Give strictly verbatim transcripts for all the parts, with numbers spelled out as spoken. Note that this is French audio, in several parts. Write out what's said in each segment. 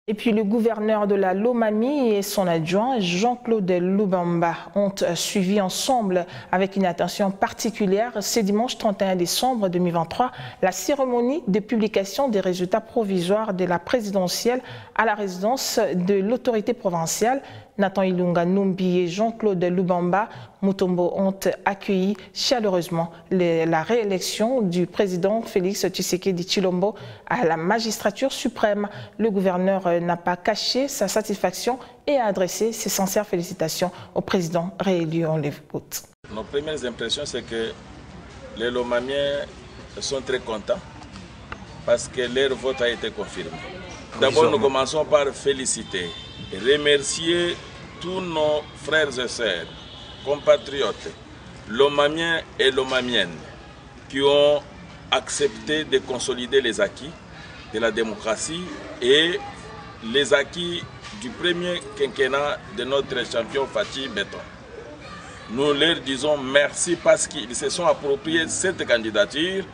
Et puis le gouverneur de la Lomami et son adjoint Jean-Claude Lubamba ont suivi ensemble avec une attention particulière ce dimanche trente et un décembre deux mille vingt-trois la cérémonie de publication des résultats provisoires de la présidentielle à la résidence de l'autorité provinciale. Nathan Ilunga Numbi et Jean-Claude Lubamba Mutombo ont accueilli chaleureusement les, la réélection du président Félix Tshisekedi Tshilombo à la magistrature suprême. Le gouverneur n'a pas caché sa satisfaction et a adressé ses sincères félicitations au président réélu. On l'écoute. Nos premières impressions, c'est que les Lomamiens sont très contents parce que leur vote a été confirmé. D'abord, nous commençons par féliciter et remercier tous nos frères et sœurs, compatriotes, Lomamiens et Lomamiennes, qui ont accepté de consolider les acquis de la démocratie et les acquis du premier quinquennat de notre champion Fathi Béton. Nous leur disons merci parce qu'ils se sont appropriés cette candidature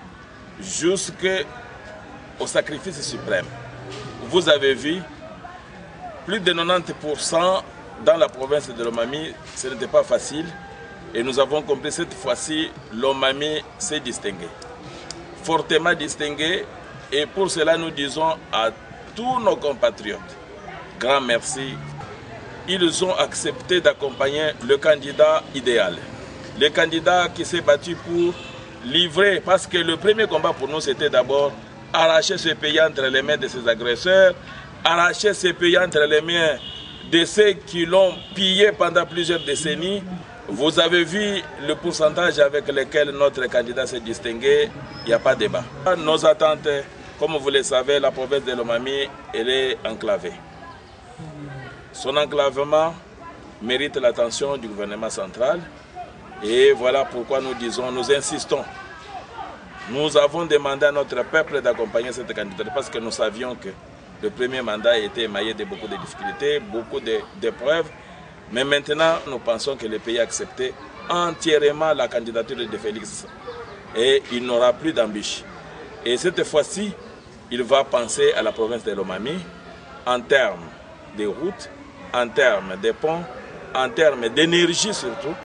jusqu'au sacrifice suprême. Vous avez vu, plus de quatre-vingt-dix pour cent dans la province de Lomami, ce n'était pas facile. Et nous avons compris cette fois-ci, Lomami s'est distingué. Fortement distingué. Et pour cela, nous disons à tous nos compatriotes, grand merci. Ils ont accepté d'accompagner le candidat idéal. Le candidat qui s'est battu pour livrer, parce que le premier combat pour nous, c'était d'abord arracher ce pays entre les mains de ses agresseurs, arracher ce pays entre les mains de ceux qui l'ont pillé pendant plusieurs décennies. Vous avez vu le pourcentage avec lequel notre candidat s'est distingué, il n'y a pas de débat. Nos attentes, comme vous le savez, la province de Lomami, elle est enclavée. Son enclavement mérite l'attention du gouvernement central et voilà pourquoi nous disons, nous insistons. Nous avons demandé à notre peuple d'accompagner cette candidature parce que nous savions que le premier mandat était émaillé de beaucoup de difficultés, beaucoup d'épreuves. Mais maintenant, nous pensons que le pays a accepté entièrement la candidature de Félix. Et il n'aura plus d'ambition. Et cette fois-ci, il va penser à la province de Lomami en termes de routes, en termes de ponts, en termes d'énergie surtout.